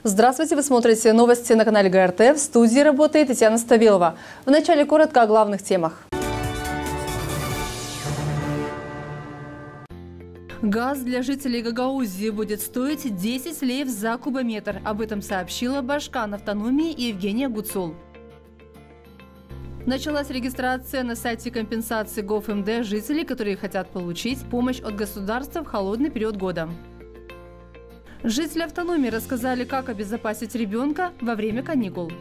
Здравствуйте, вы смотрите новости на канале ГРТ. В студии работает Татьяна Ставилова. Вначале коротко о главных темах. Газ для жителей Гагаузии будет стоить 10 леев за кубометр. Об этом сообщила Башкан автономии Евгения Гуцул. Началась регистрация на сайте компенсации Gov.md жителей, которые хотят получить помощь от государства в холодный период года. Жители автономии рассказали, как обезопасить ребенка во время каникул.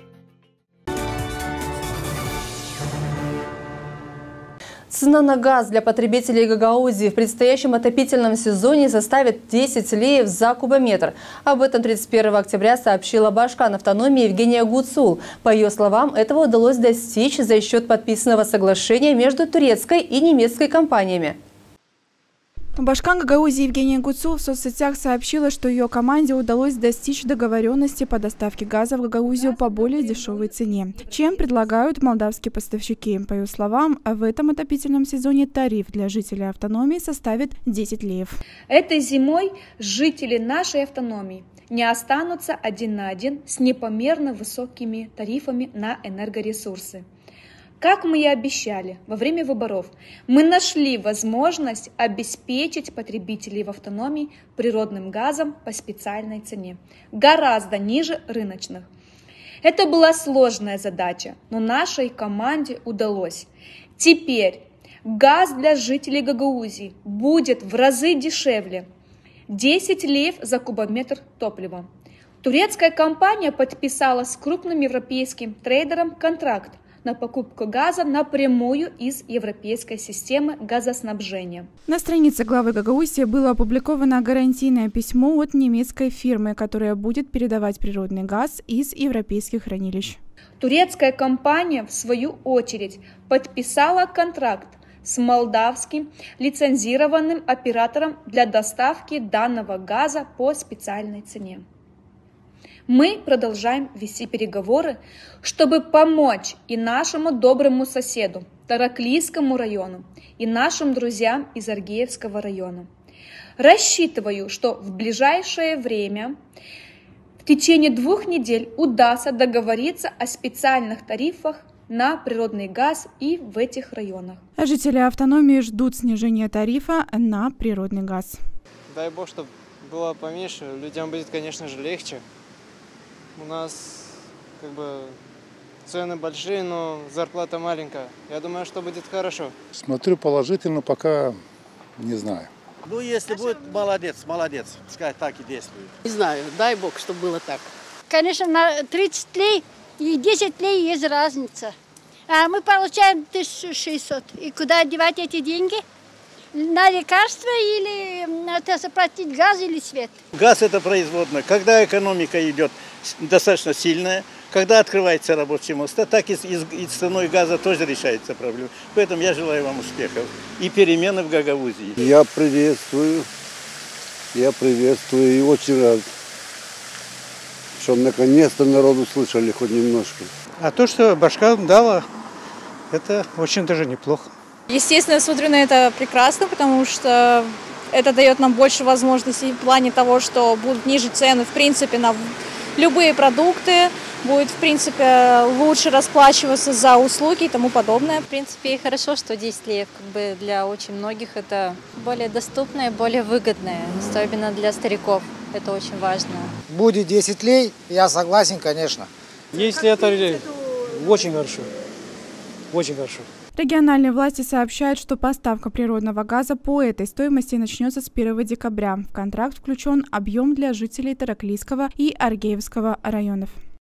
Цена на газ для потребителей Гагаузии в предстоящем отопительном сезоне составит 10 леев за кубометр. Об этом 31 октября сообщила Башкан автономии Евгения Гуцул. По ее словам, этого удалось достичь за счет подписанного соглашения между турецкой и немецкой компаниями. Башкан Гагаузии Евгения Гуцул в соцсетях сообщила, что ее команде удалось достичь договоренности по доставке газа в Гагаузию по более дешевой цене, чем предлагают молдавские поставщики. По ее словам, в этом отопительном сезоне тариф для жителей автономии составит 10 леев. Этой зимой жители нашей автономии не останутся один на один с непомерно высокими тарифами на энергоресурсы. Как мы и обещали, во время выборов мы нашли возможность обеспечить потребителей в автономии природным газом по специальной цене, гораздо ниже рыночных. Это была сложная задача, но нашей команде удалось. Теперь газ для жителей Гагаузии будет в разы дешевле – 10 леев за кубометр топлива. Турецкая компания подписала с крупным европейским трейдером контракт на покупку газа напрямую из европейской системы газоснабжения. На странице главы Гагаузии было опубликовано гарантийное письмо от немецкой фирмы, которая будет передавать природный газ из европейских хранилищ. Турецкая компания, в свою очередь, подписала контракт с молдавским лицензированным оператором для доставки данного газа по специальной цене. Мы продолжаем вести переговоры, чтобы помочь и нашему доброму соседу, Тараклийскому району, и нашим друзьям из Аргеевского района. Рассчитываю, что в ближайшее время, в течение 2 недель, удастся договориться о специальных тарифах на природный газ и в этих районах. Жители автономии ждут снижения тарифа на природный газ. Дай бог, чтобы было поменьше, людям будет, конечно же, легче. У нас цены большие, но зарплата маленькая. Я думаю, что будет хорошо. Смотрю положительно, пока не знаю. Ну, если будет, молодец, пускай так и действует. Не знаю, дай бог, чтобы было так. Конечно, на 30 лей и 10 лей есть разница. А мы получаем 1600. И куда девать эти деньги? На лекарства или это заплатить газ или свет? Газ – это производная. Когда экономика идет достаточно сильная, когда открывается рабочие места, так и с ценой газа тоже решается проблема. Поэтому я желаю вам успехов и перемены в Гагаузии. Я приветствую и очень рад, что наконец-то народ услышали хоть немножко. А то, что Башкан дала, это очень даже неплохо. Естественно, я смотрю на это прекрасно, потому что это дает нам больше возможностей в плане того, что будут ниже цены, в принципе, на любые продукты, будет, в принципе, лучше расплачиваться за услуги и тому подобное. В принципе, и хорошо, что 10 леев, для очень многих это более доступное, более выгодное, особенно для стариков. Это очень важно. Будет 10 лей, я согласен, конечно. Если это очень хорошо, очень хорошо. Региональные власти сообщают, что поставка природного газа по этой стоимости начнется с 1 декабря. В контракт включен объем для жителей Тараклийского и Аргеевского районов.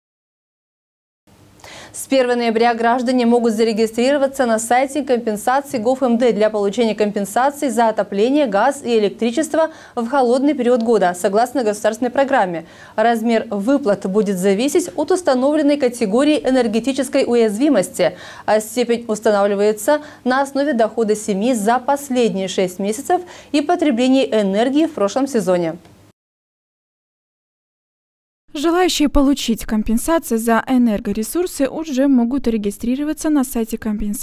С 1 ноября граждане могут зарегистрироваться на сайте компенсации Gov.md для получения компенсаций за отопление, газ и электричество в холодный период года, согласно государственной программе. Размер выплат будет зависеть от установленной категории энергетической уязвимости, а степень устанавливается на основе дохода семьи за последние 6 месяцев и потребления энергии в прошлом сезоне. Желающие получить компенсации за энергоресурсы уже могут регистрироваться на сайте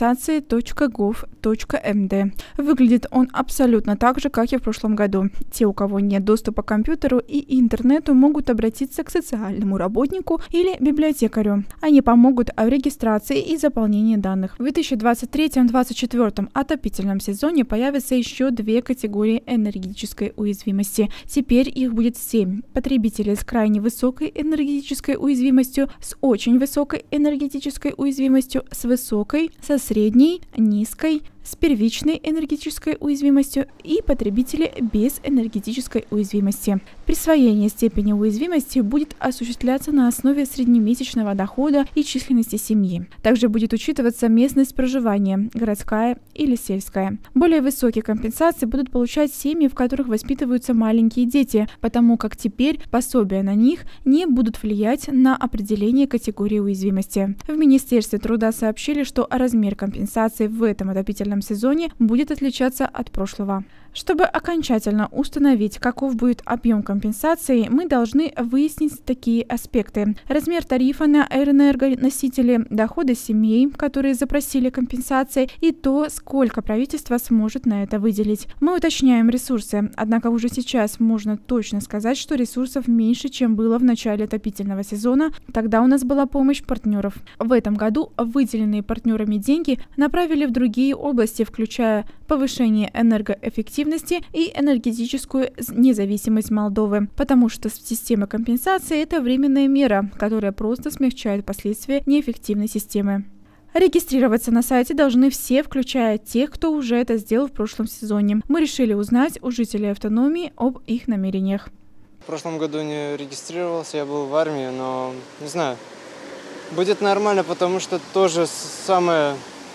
компенсации.gov.md. Выглядит он абсолютно так же, как и в прошлом году. Те, у кого нет доступа к компьютеру и интернету, могут обратиться к социальному работнику или библиотекарю. Они помогут в регистрации и заполнении данных. В 2023-2024 отопительном сезоне появятся еще 2 категории энергетической уязвимости. Теперь их будет 7. Потребители с крайне высокой энергетической уязвимостью, с очень высокой энергетической уязвимостью, с высокой, со средней, низкой, с первичной энергетической уязвимостью и потребители без энергетической уязвимости. Присвоение степени уязвимости будет осуществляться на основе среднемесячного дохода и численности семьи. Также будет учитываться местность проживания, городская или сельская. Более высокие компенсации будут получать семьи, в которых воспитываются маленькие дети, потому как теперь пособия на них не будут влиять на определение категории уязвимости. В Министерстве труда сообщили, что размер компенсации в этом отопительном сезоне будет отличаться от прошлого. Чтобы окончательно установить, каков будет объем компенсации, мы должны выяснить такие аспекты: размер тарифа на энергоносители, доходы семей, которые запросили компенсации, и то, сколько правительство сможет на это выделить. Мы уточняем ресурсы, однако уже сейчас можно точно сказать, что ресурсов меньше, чем было в начале отопительного сезона. Тогда у нас была помощь партнеров. В этом году выделенные партнерами деньги направили в другие области, включая повышение энергоэффективности и энергетическую независимость Молдовы, потому что система компенсации – это временная мера, которая просто смягчает последствия неэффективной системы. Регистрироваться на сайте должны все, включая тех, кто уже это сделал в прошлом сезоне. Мы решили узнать у жителей автономии об их намерениях. В прошлом году не регистрировался, я был в армии, но не знаю, будет нормально, потому что тоже самое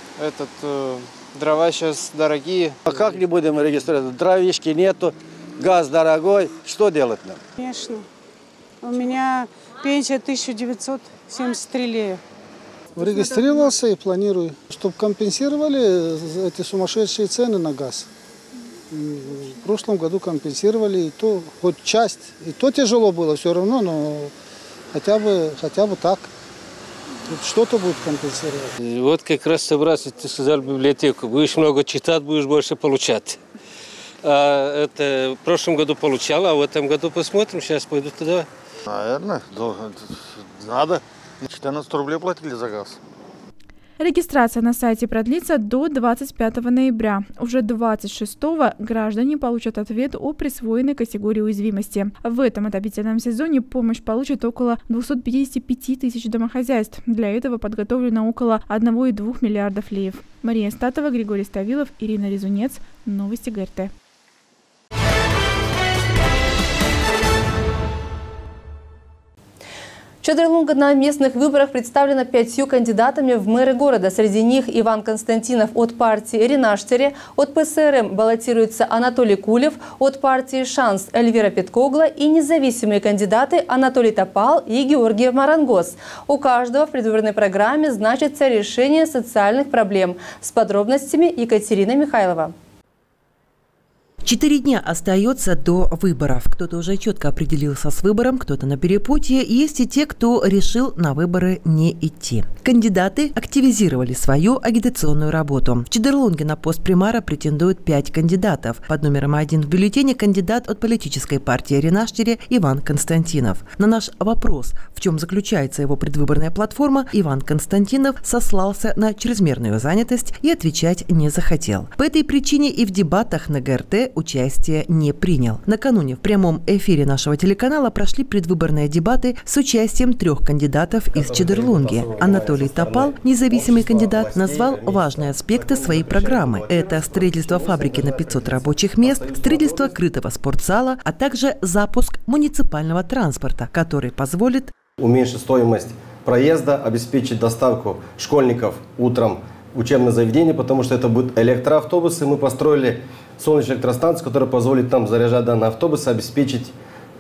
дрова сейчас дорогие. А как не будем регистрировать? Дровишки нету, газ дорогой. Что делать нам? Конечно. У меня пенсия 1973 лея. Регистрировался и планирую, чтобы компенсировали эти сумасшедшие цены на газ. В прошлом году компенсировали, и то хоть часть. И то тяжело было все равно, но хотя бы так. Что-то будет компенсировать. Вот как раз собрался, ты сказал, в библиотеку. Будешь много читать, будешь больше получать. Это в прошлом году получал, а в этом году посмотрим. Сейчас пойду туда. Наверное, надо. 14 рублей платили за газ. Регистрация на сайте продлится до 25 ноября. Уже 26-го граждане получат ответ о присвоенной категории уязвимости. В этом отопительном сезоне помощь получат около 255 тысяч домохозяйств. Для этого подготовлено около 1,2 миллиардов леев. Мария Статова, Григорий Ставилов, Ирина Резунец. Новости ГРТ. Чедерлунга на местных выборах представлена 5 кандидатами в мэры города. Среди них Иван Константинов от партии Ренаштере, от ПСРМ баллотируется Анатолий Кулев, от партии «Шанс» Эльвира Петкогла и независимые кандидаты Анатолий Топал и Георгий Марангос. У каждого в предвыборной программе значится решение социальных проблем. С подробностями Екатерина Михайлова. 4 дня остается до выборов. Кто-то уже четко определился с выбором, кто-то на перепутье. Есть и те, кто решил на выборы не идти. Кандидаты активизировали свою агитационную работу. В Чедерлунге на пост примара претендуют 5 кандидатов. Под номером 1 в бюллетене кандидат от политической партии Ренаштере Иван Константинов. На наш вопрос, в чем заключается его предвыборная платформа, Иван Константинов сослался на чрезмерную занятость и отвечать не захотел. По этой причине и в дебатах на ГРТ участия не принял. Накануне в прямом эфире нашего телеканала прошли предвыборные дебаты с участием 3 кандидатов из Чедерлунги. Анатолий Топал, независимый кандидат, назвал важные аспекты своей программы. Это строительство фабрики на 500 рабочих мест, строительство крытого спортзала, а также запуск муниципального транспорта, который позволит уменьшить стоимость проезда, обеспечить доставку школьников утром в учебное заведение, потому что это будут электроавтобусы. Мы построили солнечную электростанцию, которая позволит нам заряжать данные автобусы, обеспечить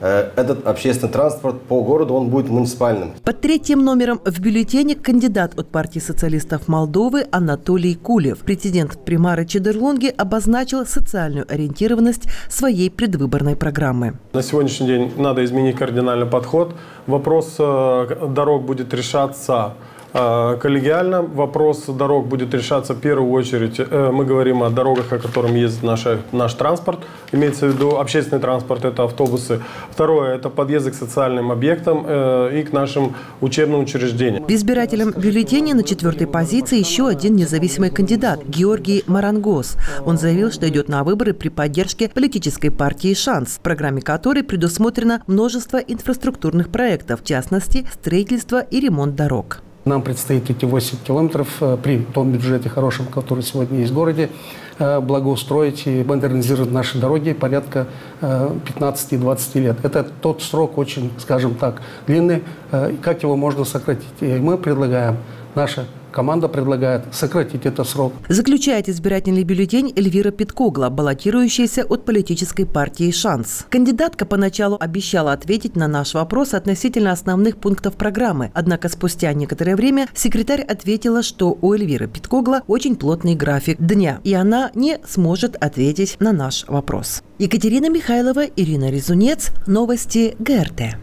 этот общественный транспорт по городу, он будет муниципальным. Под третьим номером в бюллетене кандидат от партии социалистов Молдовы Анатолий Кулев. Президент Примары Чедерлонги обозначил социальную ориентированность своей предвыборной программы. На сегодняшний день надо изменить кардинальный подход. Вопрос дорог будет решаться коллегиально. Вопрос дорог будет решаться в первую очередь. Мы говорим о дорогах, о которых ездит наш транспорт. Имеется в виду общественный транспорт, это автобусы. Второе, это подъезды к социальным объектам и к нашим учебным учреждениям. В избирательном бюллетене на 4-й позиции еще один независимый кандидат – Георгий Марангос. Он заявил, что идет на выборы при поддержке политической партии «Шанс», в программе которой предусмотрено множество инфраструктурных проектов, в частности, строительство и ремонт дорог. Нам предстоит эти 8 километров при том бюджете хорошем, который сегодня есть в городе, благоустроить и модернизировать наши дороги порядка 15-20 лет. Это тот срок очень, скажем так, длинный. Как его можно сократить? И мы предлагаем, наша команда предлагает сократить этот срок. Заключает избирательный бюллетень Эльвира Питкогла, баллотирующаяся от политической партии «Шанс». Кандидатка поначалу обещала ответить на наш вопрос относительно основных пунктов программы. Однако спустя некоторое время секретарь ответила, что у Эльвиры Питкогла очень плотный график дня, и она не сможет ответить на наш вопрос. Екатерина Михайлова, Ирина Резунец. Новости ГРТ.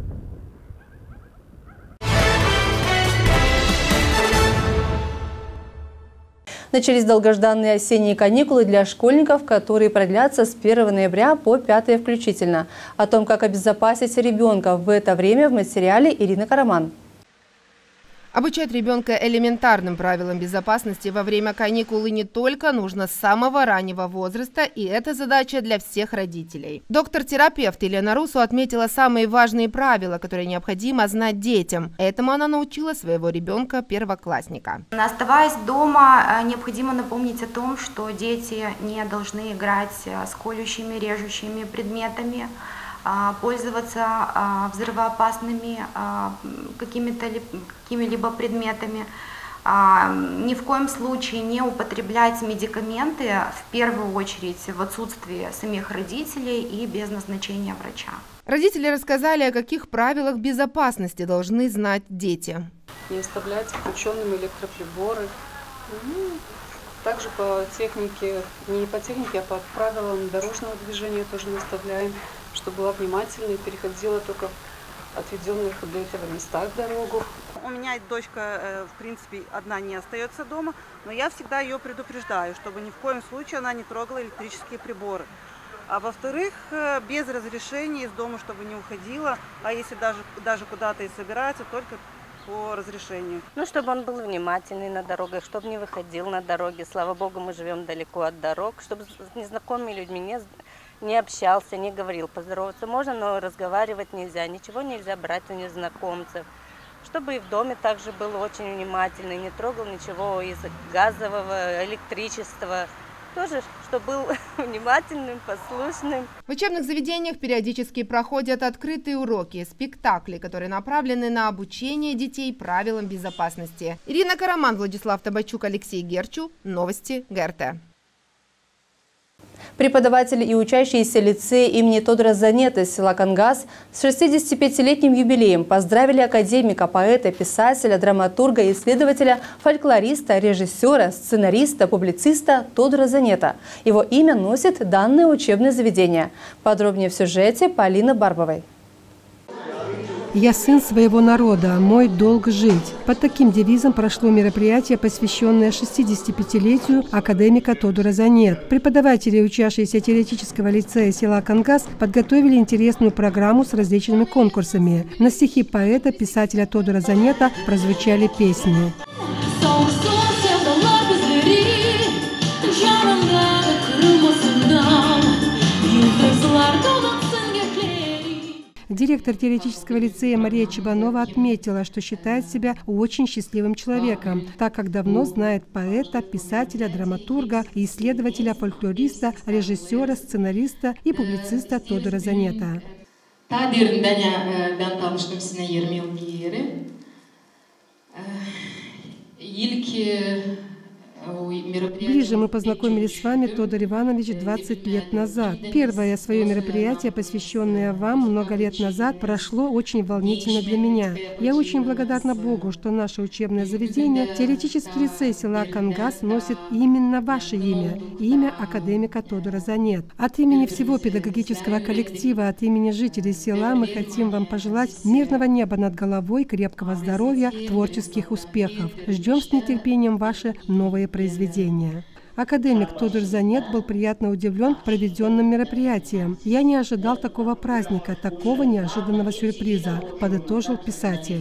Начались долгожданные осенние каникулы для школьников, которые продлятся с 1 ноября по 5 включительно. О том, как обезопасить ребенка в это время, в материале Ирина Караман. Обучать ребенка элементарным правилам безопасности во время каникулы не только нужно с самого раннего возраста, и это задача для всех родителей. Доктор-терапевт Елена Русу отметила самые важные правила, которые необходимо знать детям. Этому она научила своего ребенка-первоклассника. Оставаясь дома, необходимо напомнить о том, что дети не должны играть с колющими, режущими предметами, пользоваться взрывоопасными какими-либо предметами. Ни в коем случае не употреблять медикаменты, в первую очередь в отсутствии самих родителей и без назначения врача. Родители рассказали, о каких правилах безопасности должны знать дети. Не оставлять включенными электроприборы. Также по технике, не по технике, а по правилам дорожного движения тоже не оставляем, чтобы была внимательна и переходила только в отведенных для этого местах дорогу. У меня дочка, в принципе, одна не остается дома, но я всегда ее предупреждаю, чтобы ни в коем случае она не трогала электрические приборы. А во-вторых, без разрешения из дома, чтобы не уходила, а если даже куда-то и собирается, только по разрешению. Чтобы он был внимательный на дорогах, чтобы не выходил на дороги. Слава богу, мы живем далеко от дорог, чтобы с незнакомыми людьми не общался, не говорил. Поздороваться можно, но разговаривать нельзя, ничего нельзя брать у незнакомцев. Чтобы и в доме также был очень внимательный, не трогал ничего из газового, электричества. Тоже, чтобы был внимательным, послушным. В учебных заведениях периодически проходят открытые уроки, спектакли, которые направлены на обучение детей правилам безопасности. Ирина Караман, Владислав Табачук, Алексей Герчу. Новости ГРТ. Преподаватели и учащиеся лицея имени Тодора Занета из села Кангас с 65-летним юбилеем поздравили академика, поэта, писателя, драматурга, исследователя, фольклориста, режиссера, сценариста, публициста Тодора Занета. Его имя носит данное учебное заведение. Подробнее в сюжете Полины Барбовой. «Я сын своего народа, мой долг жить». Под таким девизом прошло мероприятие, посвященное 65-летию академика Тодора Занет. Преподаватели и учащиеся теоретического лицея села Кангас подготовили интересную программу с различными конкурсами. На стихи поэта, писателя Тодора Занета прозвучали песни. Директор теоретического лицея Мария Чебанова отметила, что считает себя очень счастливым человеком, так как давно знает поэта, писателя, драматурга, исследователя, фольклориста, режиссера, сценариста и публициста Тодора Занета. Ближе мы познакомились с вами, Тодор Иванович, 20 лет назад. Первое свое мероприятие, посвященное вам много лет назад, прошло очень волнительно для меня. Я очень благодарна Богу, что наше учебное заведение, теоретический лицей села Кангас, носит именно ваше имя, имя академика Тодора Занет. От имени всего педагогического коллектива, от имени жителей села мы хотим вам пожелать мирного неба над головой, крепкого здоровья, творческих успехов. Ждем с нетерпением ваши новые произведения. Академик Тодор Занет был приятно удивлен проведенным мероприятием. «Я не ожидал такого праздника, такого неожиданного сюрприза», подытожил писатель.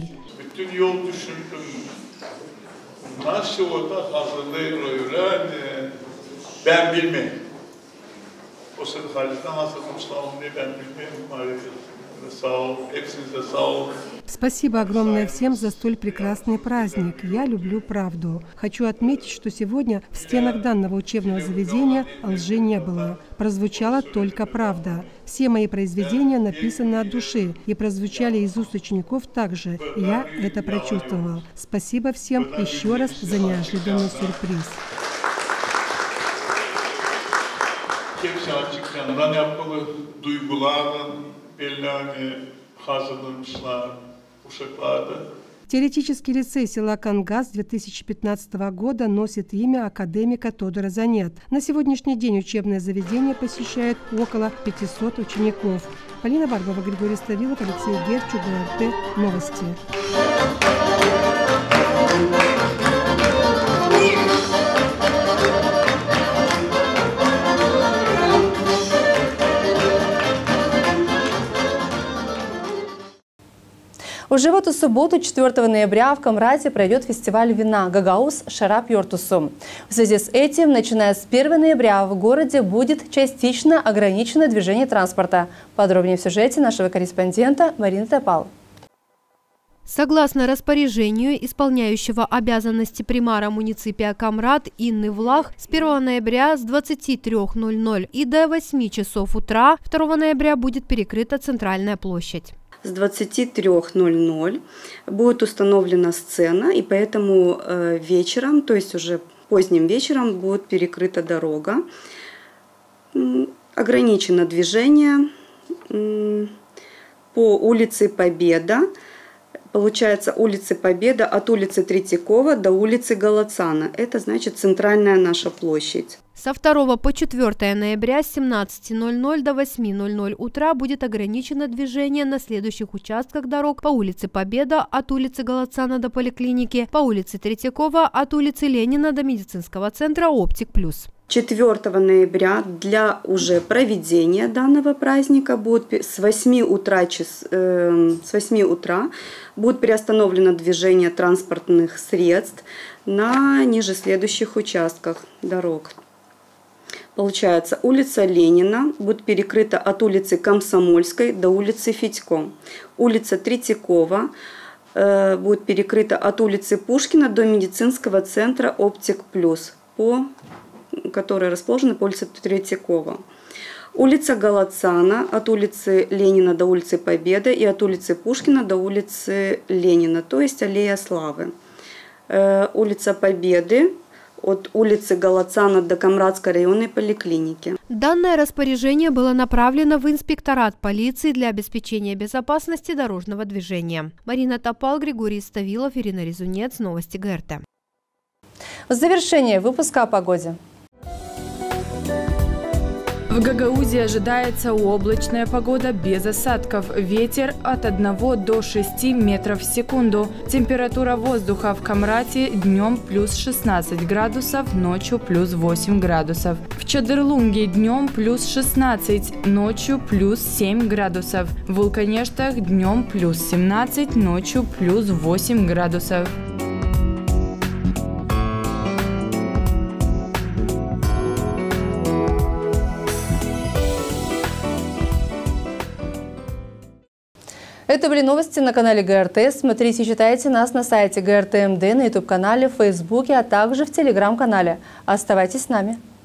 Спасибо огромное всем за столь прекрасный праздник. Я люблю правду. Хочу отметить, что сегодня в стенах данного учебного заведения лжи не было. Прозвучала только правда. Все мои произведения написаны от души и прозвучали из уст учеников также. Я это прочувствовал. Спасибо всем еще раз за неожиданный сюрприз. Теоретический лицей села Кангас 2015 года носит имя академика Тодора Занет. На сегодняшний день учебное заведение посещает около 500 учеников. Полина Барбова, Григорий Ставилов, Алексей Герчук, ГРТ. Новости. Уже в эту субботу, 4 ноября, в Камрате пройдет фестиваль вина «Гагаус Шарап Йортусу». В связи с этим, начиная с 1 ноября, в городе будет частично ограничено движение транспорта. Подробнее в сюжете нашего корреспондента Марины Топал. Согласно распоряжению исполняющего обязанности примара муниципия Камрат Инны Влах, с 1 ноября с 23:00 и до 8 часов утра 2 ноября будет перекрыта центральная площадь. С 23:00 будет установлена сцена, и поэтому вечером, то есть уже поздним вечером, будет перекрыта дорога. Ограничено движение по улице Победа. Получается, улица Победа от улицы Третьякова до улицы Галацана. Это значит центральная наша площадь. Со 2 по 4 ноября с 17:00 до 8:00 утра будет ограничено движение на следующих участках дорог: по улице Победа от улицы Галацана до поликлиники, по улице Третьякова от улицы Ленина до медицинского центра «Оптик Плюс». 4 ноября для уже проведения данного праздника будет с 8 утра будет приостановлено движение транспортных средств на ниже следующих участках дорог. Получается, улица Ленина будет перекрыта от улицы Комсомольской до улицы Федько. Улица Третьякова будет перекрыта от улицы Пушкина до медицинского центра «Оптик Плюс», который расположен по улице Третьякова. Улица Галацана от улицы Ленина до улицы Победы и от улицы Пушкина до улицы Ленина, то есть аллея Славы. Улица Победы от улицы Галацана до Камратской районной поликлиники. Данное распоряжение было направлено в инспекторат полиции для обеспечения безопасности дорожного движения. Марина Топал, Григорий Ставилов, Ирина Резунец. Новости ГРТ. В завершение выпуска о погоде. В Гагаузе ожидается облачная погода без осадков. Ветер от 1 до 6 метров в секунду. Температура воздуха в Камрате днем плюс 16 градусов, ночью плюс 8 градусов. В Чадырлунге днем плюс 16, ночью плюс 7 градусов. В Вулканештах днем плюс 17, ночью плюс 8 градусов. Это были новости на канале ГРТ. Смотрите и читайте нас на сайте ГРТ МД, на YouTube-канале, в Фейсбуке, а также в Телеграм-канале. Оставайтесь с нами.